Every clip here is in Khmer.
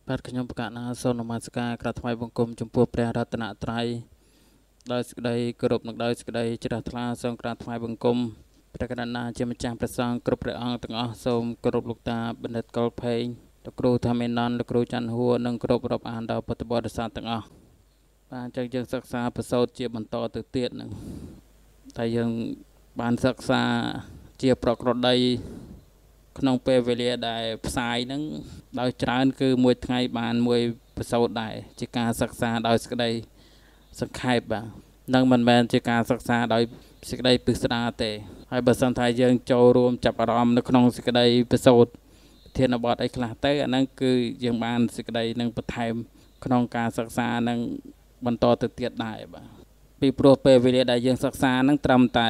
បាទខ្ញុំប្រកាសណាសូមនមស្ការក្រាបថ្វាយបង្គំចំពោះព្រះរតនត្រ័យដោយសេចក្តីគោរពនិងដោយសេចក្តីជ្រះថ្លាសូមក្រាបថ្វាយបង្គំព្រះករុណាជាម្ចាស់ព្រះសង្ឃគ្រប់ព្រះអង្គទាំងអស់សូមគោរពលោកតាបណ្ឌិតកុលផេងលោកគ្រូថាមេណនលោកគ្រូច័ន្ទហួរនិងគ្រប់រាប់អានដល់ពុទ្ធបរិស័ទទាំងអស់បាទអញ្ចឹងយើងសិក្សាប្រសូតជាបន្តទៅទៀតនឹងតែយើងបានសិក្សាជាប្រក្រតីក្នុងពេលវេលាដែលផ្សាយហ្នឹងដោយច្រើនគឺមួយថ្ងៃបានមួយប្រសូតដែរជាការសិក្សាដោយសេចក្តីសង្ខេបបាទនឹងមិនមែនជាការសិក្សាដោយសេចក្តីពិស្ដារទេហើយបើសិនថាយើងចូលរួមចាប់អារម្មណ៍នៅក្នុងសេចក្តីប្រសូតធានបទអីខ្លះទៅអាហ្នឹងគឺយើងបានសេចក្តីនឹងបន្ថែមក្នុងការសិក្សានឹងបន្តទៅទៀតដែរបាទពីព្រោះពេលវេលាដែលយើងសិក្សាហ្នឹងត្រឹមតែ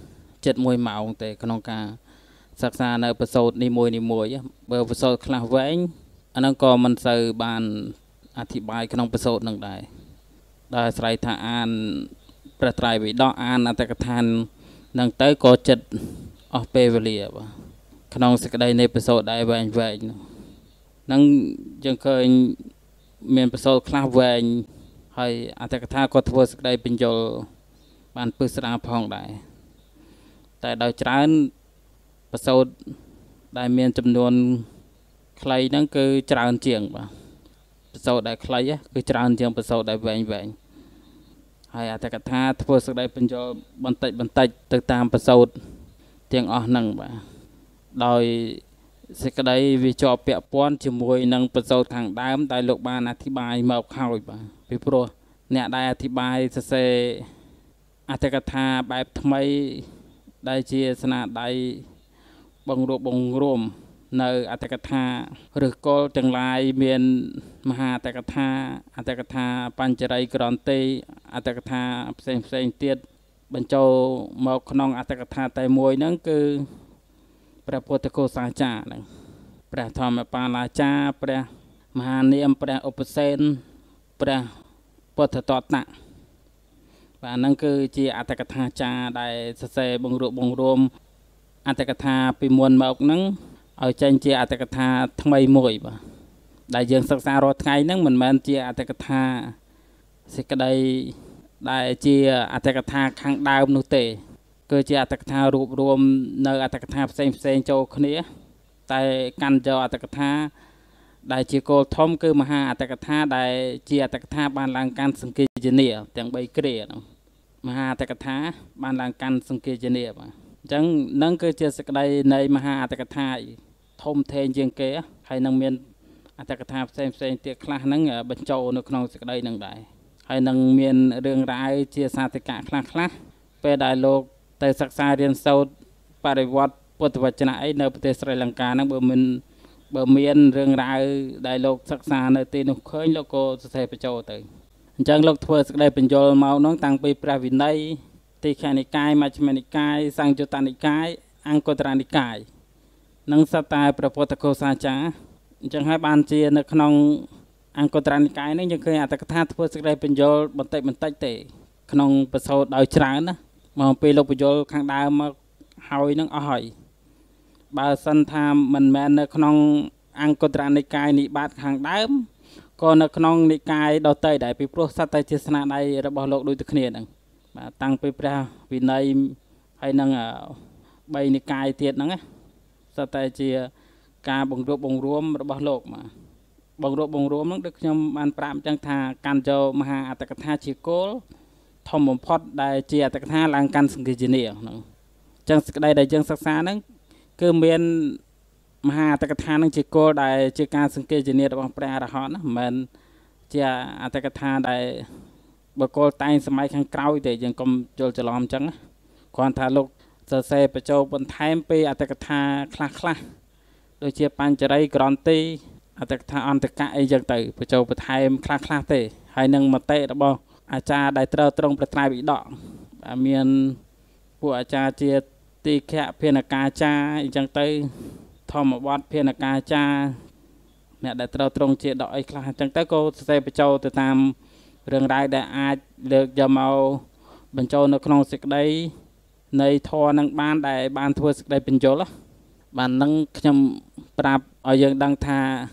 7-1ម៉ោងទេក្នុងការសិក្សានៅប្រសូតនីមួយបើប្រសូតខ្លះវែងអាហ្នឹងក៏មិនសូវបានអធិប្បាយក្នុងប្រសូតនឹងដែរដោយអាស្រ័យថាអានព្រះត្រៃបិដកអានអត្តកថាននឹងទៅក៏ចិត្តអស់ពេលវេលាបាទក្នុងសេចក្តីនៃប្រសូតដែរវែងហ្នឹងយើងឃើញមានប្រសូតខ្លះវែងហើយអត្តកថាក៏ធ្វើសេចក្តីបញ្យលបានពិស្ដារផងដែរតែដោយច្រើនប្រសូតដែលមានចំនួនខ្លីហ្នឹងគឺច្រើនជាងបាទប្រសូតដែលខ្លីគឺច្រើនជាងប្រសូតដែលវែងហើយអត្តកថាធ្វើសេចក្តីបញ្យលបន្តិចទៅតាមប្រសូតទាំងអស់ហ្នឹងបាទដោយសេចក្តីវាជាប់ពាក់ព័ន្ធជាមួយនឹងប្រសូតខាងដើមដែលលោកបានអធិប្បាយមកហើយបាទពីព្រោះអ្នកដែលអធិប្បាយសរសេរអត្តកថាបែបថ្មីដែលជាស្នាដៃបង្រួបបង្រួមនៅអត្តកថាឬគល់ទាំងឡាយមានមហាអត្តកថាបញ្ចរិយក្រន្ទីអត្តកថាផ្សេងទៀតបញ្ចូលមកក្នុងអត្តកថាតែមួយហ្នឹងគឺព្រះពុទ្ធកោសាចារ្យហ្នឹងព្រះធម្មបាលអាចារ្យព្រះមហានាមព្រះឧបសេនព្រះពុទ្ធតតៈបាទហ្នឹងគឺជាអត្តកថាចារ្យដែលសរសេរបង្រួបបង្រួមអត្តកថាពីមុនមកហ្នឹងឲ្យចេញជាអត្តកថាថ្មីមួយបាទដែលយើងសិក្សារាល់ថ្ងៃហ្នឹងមិនមែនជាអត្តកថាសេចក្តីដែលជាអត្តកថាខាងដើមនោះទេគឺជាអត្តកថារួបរวมនៅអត្តកថាផ្សេងចូលគ្នាតែកាន់យកអត្តកថាដែលជាគោលធំគឺមហាអត្តកថាដែលជាអត្តកថាបានឡើងកាន់សង្កេយនាទាំង3គ្រាហ្នឹងមហាអត្តកថាបានឡើងកាន់សង្កេយនាបាទអញ្ចឹងនឹងគឺជាសេចក្តីនៃមហាអត្តកថាធំធេងជាងគេហើយនឹងមានអត្តកថាផ្សេងទៀតខ្លះហ្នឹងបញ្ចូលនៅក្នុងសេចក្តីហ្នឹងដែរហើយនឹងមានរឿងរ៉ាវជាសាធិកៈខ្លះពេលដែលលោកទៅសិក្សារៀនសូត្របរិវត្តពុទ្ធវចនៈអីនៅប្រទេសស្រីលង្កាហ្នឹងបើមានរឿងរ៉ាវដែលលោកសិក្សានៅទីនោះឃើញលោកក៏សរសេរបញ្ចូលទៅអញ្ចឹងលោកធ្វើសេចក្តីបញ្យលមកហ្នឹងតាំងពីព្រះវិន័យទីខនិកាយមជ្ឈិមនិកាយសង្យុត្តនិកាយអង្គតរនិកាយនឹងសត្វតែព្រះពុទ្ធកោសាចារ្យអញ្ចឹងហើយបានជានៅក្នុងអង្គតរនិកាយនេះយើងឃើញអត្តកថាធ្វើសេចក្តីបញ្យលបន្តិចទេក្នុងប្រសូតដោយច្រើនណាមកពេលលោកបញ្យលខាងដើមមកហើយនឹងអស់ហើយបើសិនថាមិនមែននៅក្នុងអង្គតរនិកាយនិបាតខាងដើមក៏នៅក្នុងនិកាយដទៃដែរពីព្រោះសត្វតែជាស្នាដៃរបស់លោកដូចតែគ្នាហ្នឹងបាទតាំងពីព្រះវិន័យហើយនឹង3និកាយទៀតហ្នឹងណាសត្វតែជាការបង្រួបបង្រួមរបស់លោកបាទបង្រួបបង្រួមហ្នឹងដូចខ្ញុំបានប្រាប់អញ្ចឹងថាកាន់យកមហាអត្តកថាជាគោលធំបំផុតដែលជាអត្តកថាឡើងកាន់សង្កេយនាហ្នឹងអញ្ចឹងសេចក្តីដែលយើងសិក្សាហ្នឹងគឺមានមហាអត្តកថានឹងជាគោលដែលជាការសង្កេយនារបស់ព្រះអរហន្តណាមិនមែនជាអត្តកថាដែលបុគ្គលតែងសម័យខាងក្រោយទេយើងកុំយល់ច្រឡំអញ្ចឹងណាគ្រាន់ថាលោកសរសេរបញ្ចូលបន្ថែមពីអត្តកថាខ្លះដូចជាបញ្ចរិយក្រន្ទីអត្តកថាអន្តកៈអីចឹងទៅបញ្ចូលបន្ថែមខ្លះទេហើយនឹងមតិរបស់អាចារ្យដែលត្រូវត្រង់ព្រះត្រៃបិដកមានពួកអាចារ្យជាទីខៈភានកាចារ្យអញ្ចឹងទៅធម្មវត្តភានកាចារ្យអ្នកដែលត្រូវត្រង់ជាដកអីខ្លះអញ្ចឹងទៅក៏សរសេរបញ្ចូលទៅតាមរឿងរ៉ាវដែលអាចលើកយកមកបញ្ចូលនៅក្នុងសេចក្តីនៃធម៌នឹងបានធ្វើសេចក្តីបញ្យលបាននឹងខ្ញុំប្រាប់ឲ្យយើងដឹងថា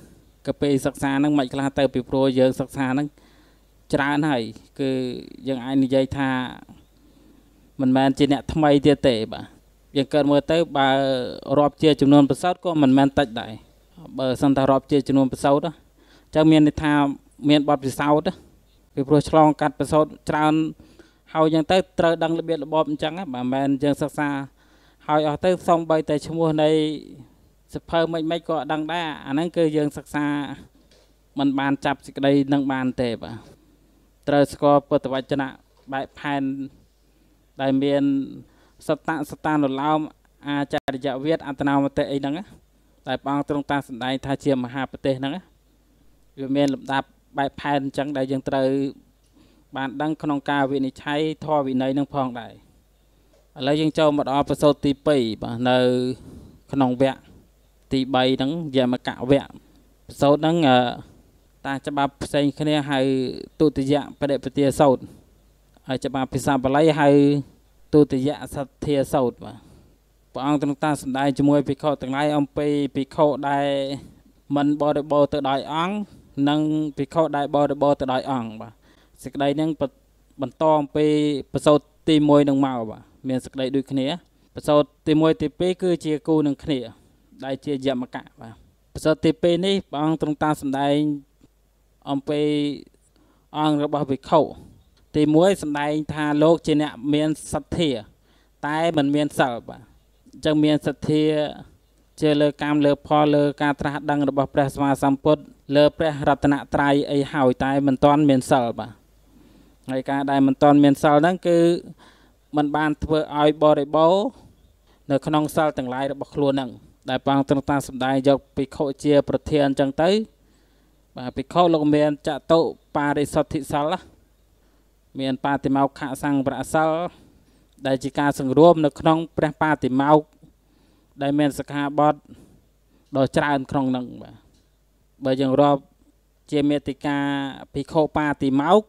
ก็ไปศึกษาនឹងមិនខ្លះទៅពីព្រោះយើងសិក្សានឹងច្រើនហើយគឺយើងអាចនិយាយថាមិនមែនជាអ្នកថ្មីទៀតទេបាទយើងកើតមើលទៅបើរាប់ជាចំនួនប្រសោតក៏មិនមែនតិចដែរបើសិនតែរាប់ជាចំនួនប្រសោតចឹងមានន័យថាមានបទពិសោធន៍ពីព្រោះឆ្លងកាត់ប្រសោតច្រើនហើយចឹងទៅត្រូវដឹងរបៀបរបបអញ្ចឹងបាទមិនមែនយើងសិក្សាហើយអស់ទៅសំបីតែឈ្មោះនៃសភៅមិនក៏ដឹងដែរអាហ្នឹងគឺយើងសិក្សាមិនបានចាប់សេចក្តីនឹងបានទេបាទត្រូវស្គាល់ពុទ្ធវចនៈបែបផែនដែលមានសតានុឡោមអាចារ្យវិទ្យអត្តនោមតិអីហ្នឹងតែព្រះអង្គទ្រង់តាសម្ដែងថាជាមហាប្រទេសហ្នឹងវាមានលំដាប់បែបផែនអញ្ចឹងដែលយើងត្រូវបានដឹងក្នុងការវិនិច្ឆ័យធម៌វិន័យនឹងផងដែរឥឡូវយើងចូលមកដល់ប្រសូតទី2បាទនៅក្នុងវគ្គទី3ហ្នឹងយមកវគ្គប្រសូតហ្នឹងតាច្បាប់ផ្សេងគ្នាហៅទុតិយបដិបទាសោតហើយច្បាប់ភាសាបាលីហៅទុតិយសទ្ធាសោតបាទព្រះអង្គទ្រង់តាសម្ដែងជាមួយភិក្ខុទាំងឡាយអំពីភិក្ខុដែលមិនបរិបូរទៅដោយអង្គនិងភិក្ខុដែលបរិបូរទៅដោយអង្គបាទសេចក្តីហ្នឹងបន្តអំពីប្រសូតទី1នឹងមកបាទមានសេចក្តីដូចគ្នាប្រសូតទី1ទី2គឺជាគូនឹងគ្នាដែលជាយមកៈបាទប្រសូតទី2នេះព្រះអង្គទ្រង់តាសម្ដែងអំពីអង្គរបស់ភិក្ខុទី1សម្ដែងថាលោកជាអ្នកមានសទ្ធាតែមិនមានសិលបាទអញ្ចឹងមានសទ្ធាជាលើកម្មលើផលលើការត្រាស់ដឹងរបស់ព្រះសម្មាសម្ពុទ្ធលើព្រះរតនត្រ័យអីហើយតែមិនទាន់មានសិលបាទហើយការដែលមិនទាន់មានសិលហ្នឹងគឺมันបានធ្វើឲ្យបរិបូរនៅក្នុងសិលទាំងឡាយរបស់ខ្លួនហ្នឹងដែលព្រះអង្គទ្រង់តាសម្ដែងយកភិក្ខុជាប្រធានអញ្ចឹងទៅបាទភិក្ខុលោកមានចតុបរិសុទ្ធិសិលមានបាតិមោខសង្វរសិលដែលជាការសង្រួមនៅក្នុងព្រះបាតិមោខដែលមានសិក្ខាបទដ៏ច្រើនក្នុងនឹងបាទបើយើងរាប់ជាមេតិកាភិក្ខុបាតិមោខ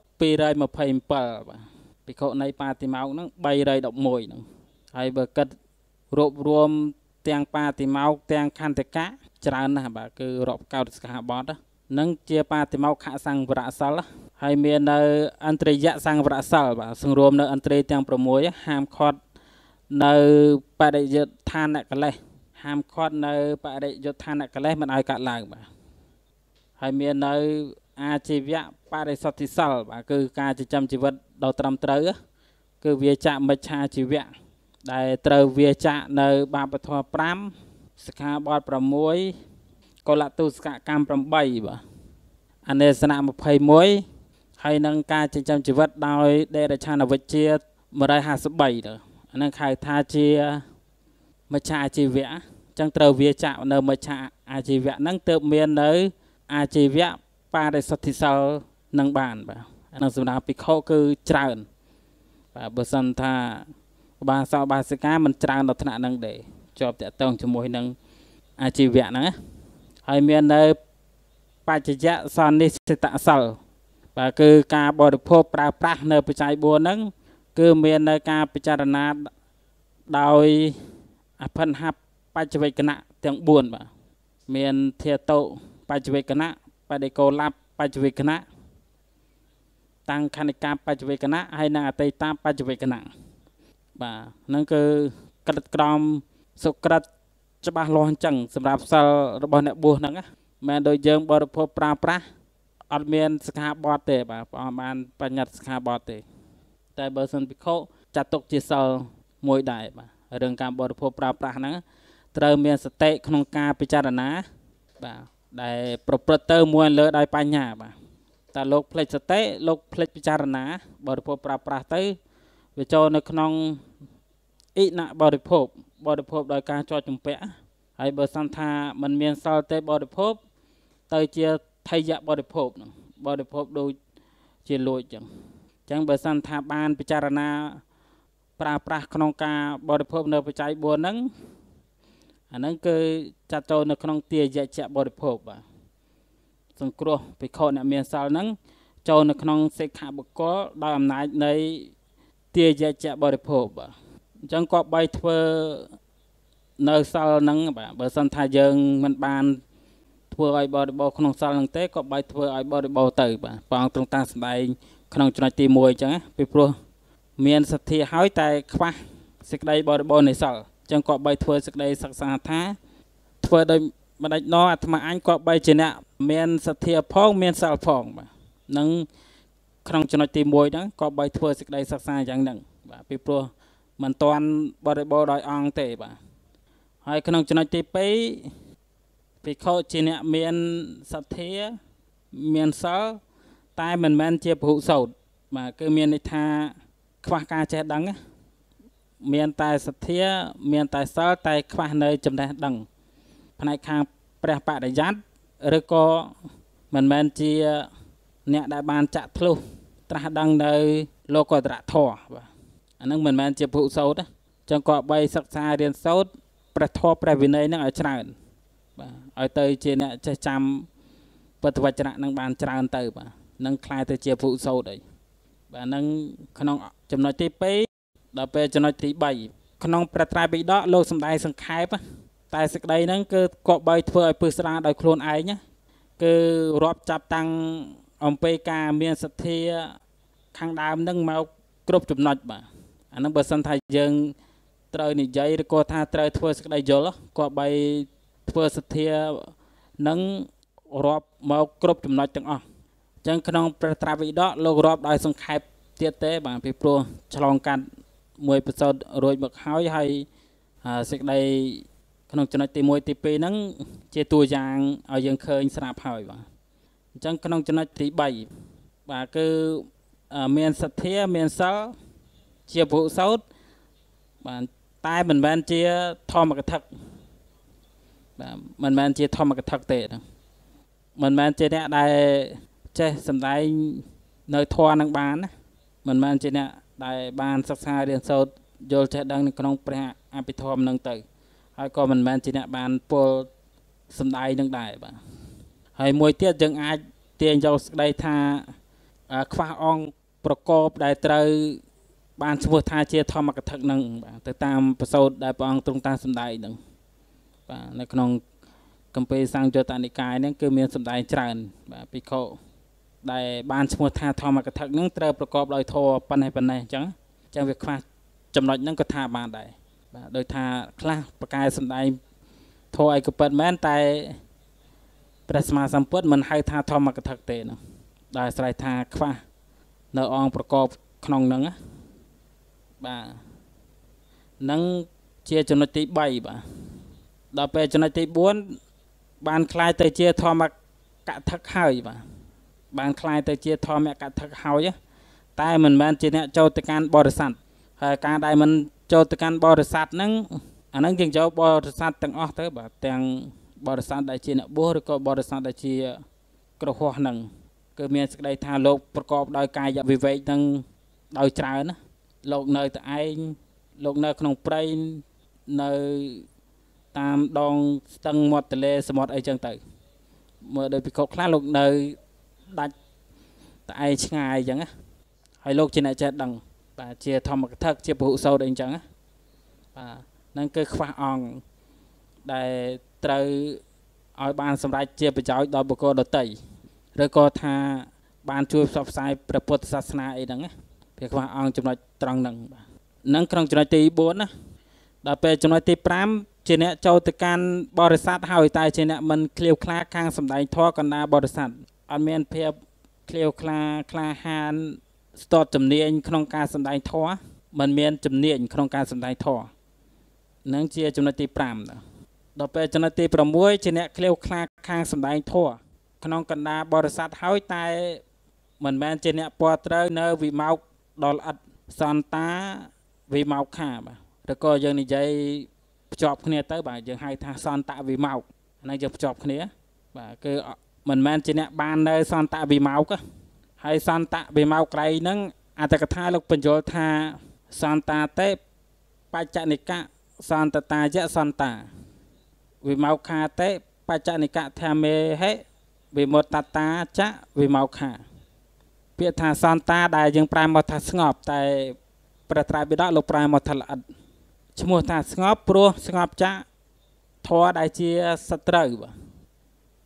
227បាទភិក្ខុនៃបាតិមោខហ្នឹង311ហ្នឹងហើយបើគិតរួបរวมទាំងបាតិមោខទាំងខន្តិកៈច្រើនណាស់បាទគឺរាប់កោតសិក្ខាបទហ្នឹងជាបាតិមោខសង្វរសិលហើយមាននៅអន្តរិយសង្វរសិលបាទសង្រួមនៅអន្តរិយទាំង6ហាមឃាត់នៅបរិយុទ្ធានកិលេសហាមឃាត់នៅបរិយុទ្ធានកិលេសមិនឲ្យកាត់ឡើងបាទហើយមាននៅអាជីវៈបរិសុទ្ធិសិលបាទគឺការចិញ្ចឹមជីវិតដ៏ត្រឹមត្រូវគឺវាចាក់មិច្ឆាជីវៈដែលត្រូវវាចាក់នៅបាបធម៌5សិក្ខាបទ6កុលតុសកកម្ម8បាទអនេសនៈ21ហើយនឹងការចិញ្ចឹមជីវិតដោយដេរឆានវិជ្ជា153ទៅអានឹងហៅថាជាមិច្ឆាអាជីវៈអញ្ចឹងត្រូវវាចាក់នៅមិច្ឆាអាជីវៈហ្នឹងទើបមាននៅអាជីវៈបរិសុទ្ធិសិលនឹងបានបាទអានឹងសម្រាប់ភិក្ខុគឺច្រើនបាទបើសិនថាបាសោបាសិកាមិនច្រើនដល់ថ្នាក់ហ្នឹងទេជាប់តាក់ទងជាមួយនឹងអាជីវៈហ្នឹងហើយមាននៅបច្ចយៈសន្និសិតសិលបាទគឺការបរិភោគប្រើប្រាស់នៅបច្ច័យ4ហ្នឹងគឺមាននៅការពិចារណាដោយអភិនហបច្ចវេកណៈទាំង4បាទមានធាតុបច្ចវេកណៈបដិកោលបច្ចវេកណៈតាំងខនិកាបច្ចវេកណៈហើយនិងអតីតាបច្ចវេកណៈបាទហ្នឹងគឺក្រិតក្រមសុក្រិតច្បាស់លាស់អញ្ចឹងសម្រាប់សិលរបស់អ្នកបួសហ្នឹងមិនដូចយើងបរិភោគប្រើប្រាស់អត់មានសិក្ខាបទទេបាទព្រះអង្គបានបញ្ញត្តិសិក្ខាបទទេតែបើសិនភិក្ខុចាត់ទុកជាសិលមួយដែរបាទរឿងការបរិភោគប្រើប្រាស់ហ្នឹងត្រូវមានសតិក្នុងការពិចារណាបាទដែលប្រព្រឹត្តទៅមួយលើដោយបញ្ញាបាទតែលោកភ្លេចសតិលោកភ្លេចពិចារណាបរិភោគប្រើប្រាស់ទៅវាចូលនៅក្នុងអ៊ីណបរិភោគដោយការជាប់ជំពាក់ហើយបើសិនថាมันមានសិលទេបរិភោគទៅជាថយបរិភោគហ្នឹងបរិភោគដូចជាលួចអញ្ចឹងបើសិនថាបានពិចារណាប្រើប្រាស់ក្នុងការបរិភោគនៅបច្ច័យ4ហ្នឹងអាហ្នឹងគឺចាត់ចូលនៅក្នុងទាយជៈបរិភោគបាទសង្គ្រោះភិក្ខុអ្នកមានសិលហ្នឹងចូលនៅក្នុងសិក្ខាបុគ្គលដោយអំណាចនៃទាយជៈបរិភោគបាទអញ្ចឹងក៏បីធ្វើនៅសិលហ្នឹងបាទបើសិនថាយើងមិនបានធ្វើឲ្យបរិបោក្នុងសល់នឹងទេក៏បីធ្វើឲ្យបរិបោទៅបាទព្រះអង្គទ្រង់តាំងសម្ដែងក្នុងចំណុចទី1អញ្ចឹងពីព្រោះមានសទ្ធាហើយតែខ្វះសេចក្តីបរិបោនៃសល់អញ្ចឹងក៏បីធ្វើសេចក្តីសិក្សាថាធ្វើដោយម្ដេចណអាត្មាអញក៏បីជាអ្នកមានសទ្ធាផងមានសល់ផងបាទនឹងក្នុងចំណុចទី1ហ្នឹងក៏បីធ្វើសេចក្តីសិក្សាយ៉ាងហ្នឹងបាទពីព្រោះមិនតាន់បរិបោដោយអង្គទេបាទហើយក្នុងចំណុចទី2ភិក្ខុជាអ្នកមានសទ្ធាមានសិលតែមិនមែនជាពហុសោតបាទគឺមានន័យថាខ្វះការចេះដឹងមានតែសទ្ធាមានតែសិលតែខ្វះនៅចំណេះដឹងផ្នែកខាងព្រះបរិយ័តឬក៏មិនមែនជាអ្នកដែលបានចាក់ធ្លុះត្រាស់ដឹងនៅលោកុត្តរធម៌បាទអានឹងមិនមែនជាពហុសោតទេចឹងក៏បីសិក្សារៀនសូត្រព្រះធម៌ព្រះវិន័យនឹងឲ្យច្រើនបាទឲ្យទៅជាអ្នកចេះចាំពុទ្ធវចនៈនឹងបានច្រើនទៅបាទនឹងคล้ายទៅជាពហុសោតអីបាទនឹងក្នុងចំណុចទី2ដល់ពេលចំណុចទី3ក្នុងព្រះត្រៃបិដកលោកសំដែងសង្ខេបតែសេចក្តីហ្នឹងគឺគប្បីធ្វើឲ្យពឹស្រាដោយខ្លួនឯងគឺរាប់ចាប់តាំងអំពីការមានសទ្ធាខាងដើមហ្នឹងមកគ្រប់ចំណុចបាទអាហ្នឹងបើសិនថាយើងត្រូវនិយាយឬក៏ថាត្រូវធ្វើសេចក្តីយល់គប្បីធ្វើសទ្ធានឹងរាប់មកគ្រប់ចំណុចទាំងអស់អញ្ចឹងក្នុងព្រះត្រៃបិដកលោករាប់ដោយសង្ខេបទៀតទេបាទពីព្រោះឆ្លងកាត់មួយប្រសូតរួចមកហើយសេចក្តីក្នុងចំណុចទី1ទី2ហ្នឹងជាតួយ៉ាងឲ្យយើងឃើញស្រាប់ហើយបាទអញ្ចឹងក្នុងចំណុចទី3បាទគឺមានសទ្ធាមានសិលជាពហុសោតបាទតែមិនមែនជាធម្មកថាបាទមិនមែនជាធម្មកថាទេមិនមែនជាអ្នកដែលចេះសម្ដែងនៅធម៌នឹងបានណាមិនមែនជាអ្នកដែលបានសិក្សារៀនសូត្រយល់ចេះដឹងនៅក្នុងព្រះអភិធម្មនឹងទៅហើយក៏មិនមែនជាអ្នកបានពលសម្ដែងនឹងដែរបាទហើយមួយទៀតយើងអាចទាញយកសេចក្តីថាខ្វះអង្គប្រកបដែលត្រូវបានឈ្មោះថាជាធម្មកថានឹងបាទទៅតាមប្រសូតដែលព្រះអង្គទ្រង់តាំងសម្ដែងនឹងបាទនៅក្នុងគម្ពីរសង្យុត្តនិកាយហ្នឹងគឺមានសម្ដែងច្រើនបាទភិក្ខុដែលបានឈ្មោះថាធម្មកថានឹងត្រូវប្រកបដោយធម៌ប៉ុណ្ណេះអញ្ចឹងវាខ្វះចំណុចហ្នឹងក៏ថាបានដែរបាទដោយថាខ្លះប្រកែសម្ដែងធម៌ឯកពិតមែនតែព្រះសម្មាសម្ពុទ្ធមិនហៅថាធម្មកថាទេនោះដោយអាស្រ័យថាខ្វះនៅអង្គប្រកបក្នុងហ្នឹងបាទនឹងជាចំណុចទី3បាទដល់ពេលចំណុចទី4បានคล้ายទៅជាធម្មកថាហើយបាទបានคล้ายទៅជាធម្មកថាហើយតែមិនមែនជាអ្នកចូលទៅកាន់បរិស័ទហើយការដែលមិនចូលទៅកាន់បរិស័ទហ្នឹងអាហ្នឹងយើងចូលបរិស័ទទាំងអស់ទៅបាទទាំងបរិស័ទដែលជាអ្នកបួសឬក៏បរិស័ទដែលជាគ្រហស្ថហ្នឹងគឺមានសេចក្តីថាលោកប្រកបដោយកាយវិវេកហ្នឹងដោយច្រើនណាលោកនៅតែឯងលោកនៅក្នុងព្រៃនៅតាមដងស្ទឹងមាត់ទន្លេសមុទ្រអីចឹងទៅមើលដោយពិខុខ្លះលោកនៅដាច់តែឯងឆ្ងាយអញ្ចឹងណាហើយលោកជាអ្នកចេះដឹងបាទជាធម្មកថាជាពហុសោតអីចឹងណាបាទហ្នឹងគឺខ្វះអង្គដែលត្រូវឲ្យបានសម្រេចជាប្រយោជន៍ដល់បុគ្គលដទៃឬក៏ថាបានជួយផ្សព្វផ្សាយព្រះពុទ្ធសាសនាអីហ្នឹងណាវាខ្វះអង្គចំណុចត្រង់ហ្នឹងបាទហ្នឹងក្នុងចំណុចទី4ណាដល់ពេលចំណុចទី5ជាអ្នកចូលទៅកាន់បរិស័ទហើយតែជាអ្នកមិនឃ្លាវខ្លាខាងសម្ដែងធម៌កណ្ដាលបរិស័ទអត់មានភាពឃ្លាវខ្លាក្លាហានស្ទាត់ជំនាញក្នុងការសម្ដែងធម៌មិនមានជំនាញក្នុងការសម្ដែងធម៌នឹងជាចំណុចទី5ដល់ពេលចំណុចទី6ជាអ្នកឃ្លាវខ្លាខាងសម្ដែងធម៌ក្នុងកណ្ដាលបរិស័ទហើយតែមិនមែនជាអ្នកពណ៌ត្រូវនៅវិមោកដល់ល្អិតសន្តាវិមោកខាបាទឬក៏យើងនិយាយភ្ជាប់គ្នាទៅបាទយើងហៅថាសន្តវិមោកហ្នឹងយើងភ្ជាប់គ្នាបាទគឺមិនមែនជាអ្នកបាននៅសន្តវិមោកហើយសន្តវិមោកក្រៃហ្នឹងអត្តកថាលោកបញ្យល់ថាសន្តាតេបច្ចនិកៈសន្តតាយៈសន្តាវិមោខាតេបច្ចនិកៈធម្មេហេវិមុតតាចៈវិមោខាពាក្យថាសន្តាដែលយើងប្រែមកថាស្ងប់តែព្រះត្រៃបិដកលោកប្រែមកថាល្អិតឈ្មោះថាស្ងប់ព្រោះស្ងប់ចាក់ធម៌ដែលជាសត្រូវបាទ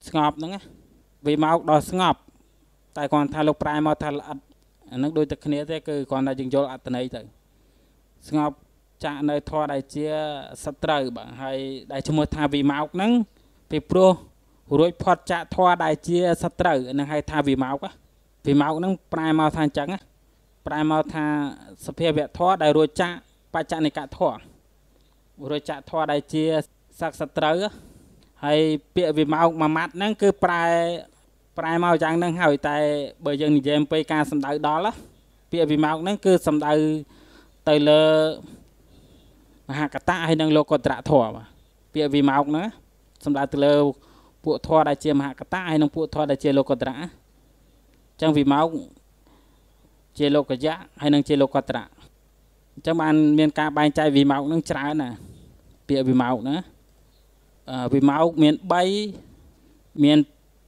ស្ងប់ហ្នឹងវាមកដល់ស្ងប់តែគាត់ថាលោកប្រែមកថាអត់អាហ្នឹងដូចតែគ្នាទេគឺគាត់ថាយើងយល់អត្តន័យទៅស្ងប់ចាក់នៅធម៌ដែលជាសត្រូវបាទហើយដែលឈ្មោះថាវិមោកហ្នឹងពីព្រោះរួចផុតចាក់ធម៌ដែលជាសត្រូវហ្នឹងហៅថាវិមោកហ្នឹងប្រែមកថាអញ្ចឹងប្រែមកថាសភាវៈធម៌ដែលរួចចាក់បច្ចនិកធម៌រួចចាក់ធម៌ដែលជាសក្តិសត្រូវហើយពាក្យវិមោកមួយម៉ាត់ហ្នឹងគឺប្រែមកយ៉ាងហ្នឹងហើយតែបើយើងនិយាយអំពីការសំដៅដល់ពាក្យវិមោកហ្នឹងគឺសំដៅទៅលើមហាកតៈហើយនិងលោកុត្តរធម៌ពាក្យវិមោកហ្នឹងសំដៅទៅលើពួកធម៌ដែលជាមហាកតៈហើយនិងពួកធម៌ដែលជាលោកុត្តរអញ្ចឹងវិមោកជាលោកយៈហើយនិងជាលោកុត្តរអញ្ចឹងបានមានការបែងចែកវិមោកហ្នឹងច្រើនណាពាក្យវិមោកណាវិមោកមាន3មាន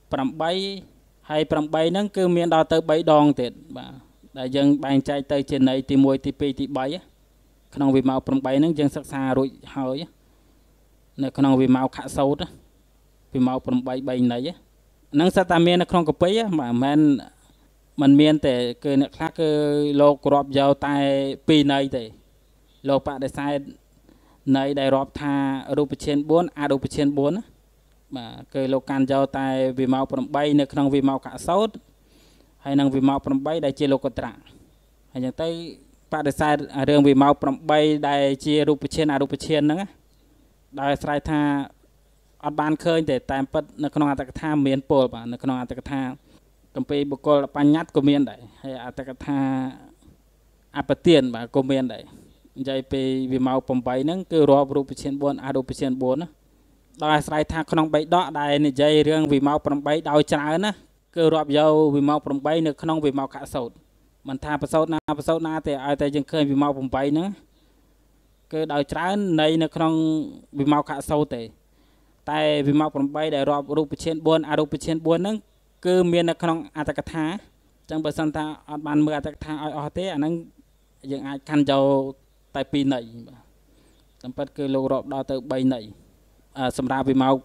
8ហើយ8ហ្នឹងគឺមានដល់ទៅ3ដងទៀតបាទដែលយើងបែងចែកទៅជាន័យទី1ទី2ទី3ក្នុងវិមោក8ហ្នឹងយើងសិក្សារួចហើយនៅក្នុងវិមោកខសោតវិមោក8 3ន័យហ្នឹងសិតតែមាននៅក្នុងកពីបាទមិនមានទេគឺអ្នកខ្លះគឺលោករាប់យកតែ2ន័យទេលោកបដិសេធន័យដែលរាប់ថារូបឈាន4អរូបឈាន4ណាបាទគឺលោកកាន់យកតែវិមោក8នៅក្នុងវិមោកខសោតហើយនឹងវិមោក8ដែលជាលោកុត្តរៈហើយអញ្ចឹងទៅបដិសេធរឿងវិមោក8ដែលជារូបឈានអរូបឈានហ្នឹងដោយអាស្រ័យថាអត់បានឃើញទេតែពិតនៅក្នុងអត្តកថាមានពលបាទនៅក្នុងអត្តកថាគម្ពីរបុគ្គលបញ្ញត្តិក៏មានដែរហើយអត្តកថាអបទានបាទក៏មានដែរនិយាយពីវិមោក8ហ្នឹងគឺរាប់រូបឈាន4អរូបឈាន4ណាដោយអាស្រ័យថាក្នុងបៃដកដែលនិយាយរឿងវិមោក8ដោយច្រើនណាគឺរាប់យកវិមោក8នៅក្នុងវិមោកខសោតមិនថាប្រសោតណាទេឲ្យតែយើងឃើញវិមោក8ហ្នឹងគឺដោយច្រើននៃនៅក្នុងវិមោកខសោតទេតែវិមោក8ដែលរាប់រូបឈាន4អរូបឈាន4ហ្នឹងគឺមាននៅក្នុងអត្តកថាអញ្ចឹងបើសិនថាអត់បានមើលអត្តកថាឲ្យអស់ទេអាហ្នឹងយើងអាចកាន់យកតែ2ន័យបាទតាមពិតគឺលោករាប់ដល់ទៅ3ន័យសម្រាប់វិមោក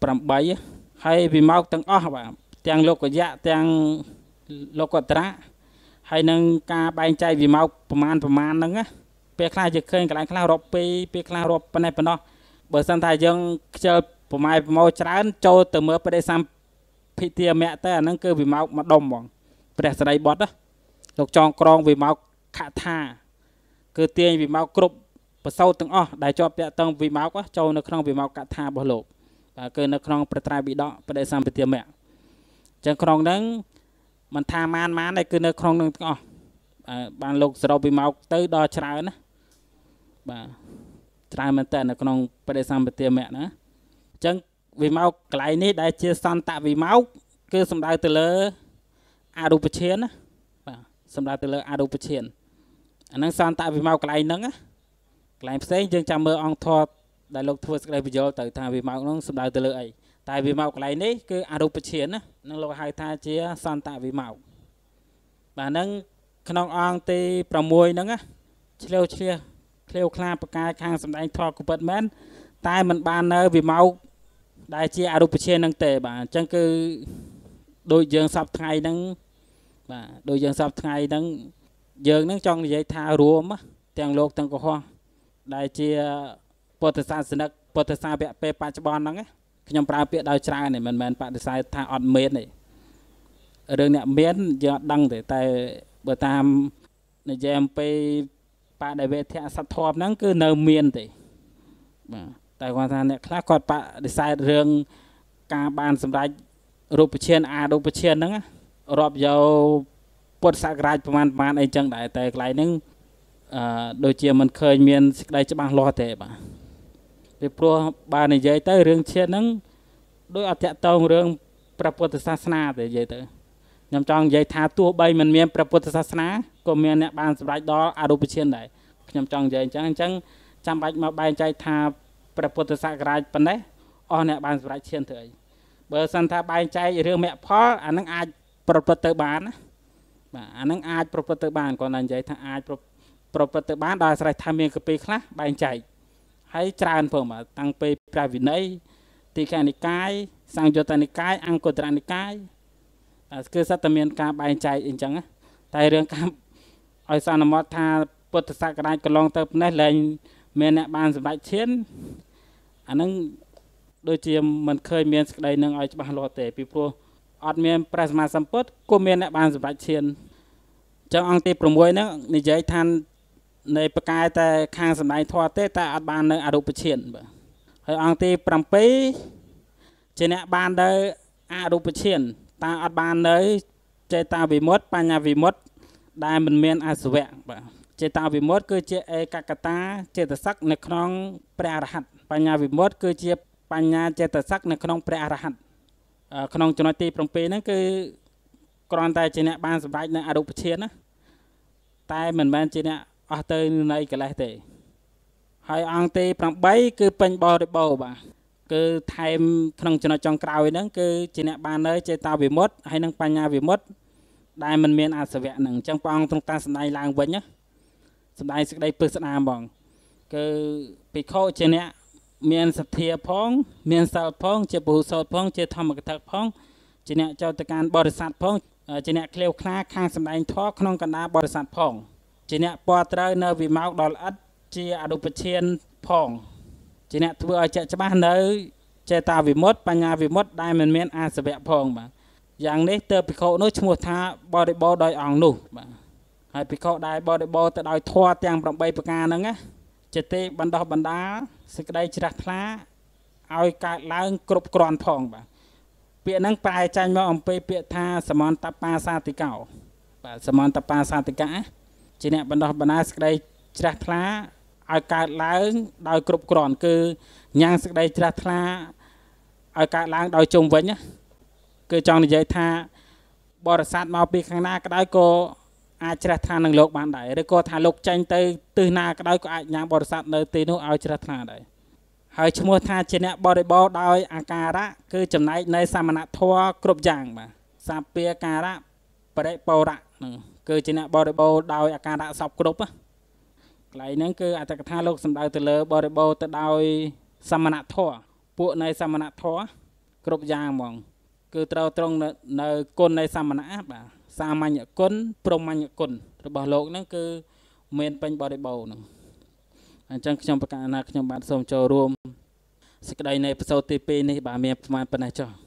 8ហើយវិមោកទាំងអស់បាទទាំងលោកយៈទាំងលោកុត្តរៈហើយនឹងការបែងចែកវិមោកប្រមាណហ្នឹងណាពេលខ្លះយើងឃើញកន្លែងខ្លះរាប់2ពេលខ្លះរាប់ប៉ុណ្ណេះបើសិនថាយើងខ្ជិលប្រម៉ែប្រមោច្រើនចូលទៅមើលបដិសម្ភិទាមៈទៅអាហ្នឹងគឺវិមោកមួយដុំហ្មងព្រះសរិបុត្រលោកចងក្រងវិមោកខថាគឺទាញវិមោកគ្រប់ប្រសោតទាំងអស់ដែលជាប់តាក់ទងវិមោកចូលនៅក្នុងវិមោកកថារបស់លោកបាទគឺនៅក្នុងព្រះត្រៃបិដកបដិសម្ភិទាមៈអញ្ចឹងក្នុងហ្នឹងមិនថាម៉ានទេគឺនៅក្នុងហ្នឹងទាំងអស់បានលោកសរុបវិមោកទៅដល់ច្រើនណាបាទច្រើនមែនតើនៅក្នុងបដិសម្ភិទាមៈណាអញ្ចឹងវិមោកកន្លែងនេះដែលជាសន្តវិមោកគឺសំដៅទៅលើអរូបឈានណាបាទសំដៅទៅលើអរូបឈានអាហ្នឹងសន្តវិមោកកន្លែងហ្នឹងណាកន្លែងផ្សេងយើងចាំមើលអង្គធម៌ដែលលោកធ្វើសេចក្តីបញ្យល់ទៅថាវិមោកហ្នឹងសំដៅទៅលើអីតែវិមោកកន្លែងនេះគឺអរូបឈានណានឹងលោកហៅថាជាសន្តវិមោកបាទហ្នឹងក្នុងអង្គទី6ហ្នឹងណាឆ្លៀវខ្លាប្រកាយខាងសម្ដែងធម៌គពិតមែនតែมันបាននៅវិមោកដែលជាអរូបឈានហ្នឹងទេបាទអញ្ចឹងគឺដូចយើងសពថ្ងៃហ្នឹងបាទដូចយើងសពថ្ងៃហ្នឹងយើងហ្នឹងចង់និយាយថារួមទាំងលោកទាំងកុហកដែលជាពុទ្ធសាសនិកពុទ្ធសាសវៈពេលបច្ចុប្បន្នហ្នឹងខ្ញុំប្រើពាក្យដោយច្រើនទេមិនមែនបដិសេធថាអត់មានទេរឿងអ្នកមានយើងអត់ដឹងទេតែបើតាមនិយាយអំពីបដិវេធៈសទ្ធធម៌ហ្នឹងគឺនៅមានទេបាទតែគាត់ថាអ្នកខ្លះគាត់បដិសេធរឿងការបានសម្រេចរូបឈានអរូបឈានហ្នឹងរាប់យកពុទ្ធសករាជប្រមាណអីចឹងដែរតែកន្លែងហ្នឹងដូចជាមិនឃើញមានសេចក្តីច្បាស់លាស់ទេបាទពីព្រោះបើនិយាយទៅរឿងឈានហ្នឹងដូចអត់តាក់ទងរឿងព្រះពុទ្ធសាសនាទេនិយាយទៅខ្ញុំចង់និយាយថាទោះបីមិនមានព្រះពុទ្ធសាសនាក៏មានអ្នកបានសម្រេចដល់អរូបឈានដែរខ្ញុំចង់និយាយអញ្ចឹងចាំបាច់មកបែងចែកថាព្រះពុទ្ធសករាជប៉ុណ្ណេះអស់អ្នកបានសម្រេចឈានធ្វើអីបើសិនថាបែងចែករឿងមគ្គផលអានឹងអាចប្រព្រឹត្តទៅបានណាបាទអានឹងអាចប្រព្រឹត្តទៅបានគាត់ណានិយាយថាអាចប្រព្រឹត្តទៅបានដោយអាស្រ័យថាមានកពីខ្លះបែងចែកហើយច្រើនផងបាទតាំងពីព្រះវិន័យទីកានិកាយសង្យុត្តនិកាយអង្គត្រនិកាយគឺសត្វមានការបែងចែកអីចឹងតែរឿងការឲ្យសន្មតថាពុទ្ធសករាជកន្លងទៅនេះលែងមានអ្នកបានសម្រេចឈានអាហ្នឹងដូចជាមិនឃើញមានសេចក្តីនឹងឲ្យច្បាស់លាស់ទេពីព្រោះអត់មានព្រះសម្មាសម្ពុទ្ធក៏មានអ្នកបានសម្រេចឈានចឹងអង្គទី6ហ្នឹងនិយាយថានៃប្រកាយតែខាងសម្ដែងធម៌ទេតែអត់បាននៅអរូបឈានបាទហើយអង្គទី7ជាអ្នកបាននៅអរូបឈានតែអត់បាននៅចេតាវិមុតតិបញ្ញាវិមុតតិដែលមិនមានអសវៈបាទចេតាវិមុតតិគឺជាឯកកតាចេតសិកនៅក្នុងព្រះអរហន្តបញ្ញាវិមុតតិគឺជាបញ្ញាចេតសិកនៅក្នុងព្រះអរហន្តក្នុងចំណុចទី7ហ្នឹងគឺគ្រាន់តែជាអ្នកបានសម្រេចនៅអរូបឈានណាតែមិនមែនជាអ្នកអស់ទៅនៃកិលេសទេហើយអង្គទី8គឺពេញបរិបូរណ៍បាទគឺថែមក្នុងចំណុចចុងក្រោយហ្នឹងគឺជាអ្នកបាននៅចេតាវិមុតតិហើយនិងបញ្ញាវិមុតតិដែលមិនមានអសវៈហ្នឹងអញ្ចឹងព្រះអង្គទ្រង់តាសម្ដែងឡើងវិញណាសម្ដែងសេចក្តីពឹស្ដារហ្មងគឺភិក្ខុជាអ្នកមានសទ្ធាផងមានសិលផងជាពហុសោតផងជាធម្មកថាផងជាអ្នកចូលទៅកាន់បរិស័ទផងជាអ្នកក្លៀវខ្លាខាងសម្ដែងធម៌ក្នុងកណ្ដាលបរិស័ទផងជាអ្នកពណ៌ត្រូវនៅវិមោកដ៏ល្អិតជាអរូបឈានផងជាអ្នកធ្វើឲ្យជាក់ច្បាស់នៅចេតាវិមុតតិបញ្ញាវិមុតតិដែលមិនមានអាសវៈផងបាទយ៉ាងនេះទើបភិក្ខុនោះឈ្មោះថាបរិបូរណ៍ដោយអង្គនោះបាទហើយភិក្ខុដែលបរិបូរណ៍ទៅដោយធម៌ទាំង8ប្រការហ្នឹងណាជាទេបណ្ដោះបណ្ដាលសេចក្តីជ្រះថ្លាឲ្យកើតឡើងគ្រប់គ្រាន់ផងបាទពាក្យហ្នឹងប្រែចាញ់មកអំពីពាក្យថាសមន្តបាសាតិកោបាទសមន្តបាសាតិកៈជាអ្នកបណ្ដោះបណ្ដាលសេចក្តីជ្រះថ្លាឲ្យកើតឡើងដោយគ្រប់គ្រាន់គឺញ៉ាំងសេចក្តីជ្រះថ្លាឲ្យកើតឡើងដោយជុំវិញណាគឺចង់និយាយថាបរិស័ទមកពីខាងណាក៏ដោយក៏អាចជ្រះថ្លានឹងលោកបានដែរឬក៏ថាលោកចេញទៅទិសណាក៏ដោយក៏អាចញ៉ាំងបរិស័ទនៅទីនោះឲ្យជ្រះថ្លាដែរហើយឈ្មោះថាជាអ្នកបរិបូរណ៍ដោយអាការៈគឺចំណែកនៃសមណធម៌គ្រប់យ៉ាងបាទសាពាការៈបរិបោរៈហ្នឹងគឺជាអ្នកបរិបូរណ៍ដោយអាការៈសពគ្រប់ណាកន្លែងហ្នឹងគឺអត្តកថាលោកសំដៅទៅលើបរិបូរណ៍ទៅដោយសមណធម៌ពួកនៃសមណធម៌គ្រប់យ៉ាងហ្មងគឺត្រូវត្រង់នៅគុណនៃសមណៈបាទសាមញ្ញគុណព្រហ្មញ្ញគុណរបស់លោកហ្នឹងគឺមានពេញបរិបូរណ៍ហ្នឹងអញ្ចឹងខ្ញុំប្រកាសណាខ្ញុំបាទសូមចូលរួមសេចក្តីនៃប្រសូតទី2នេះបាទមានប្រមាណប៉ុណ្ណេះចុះ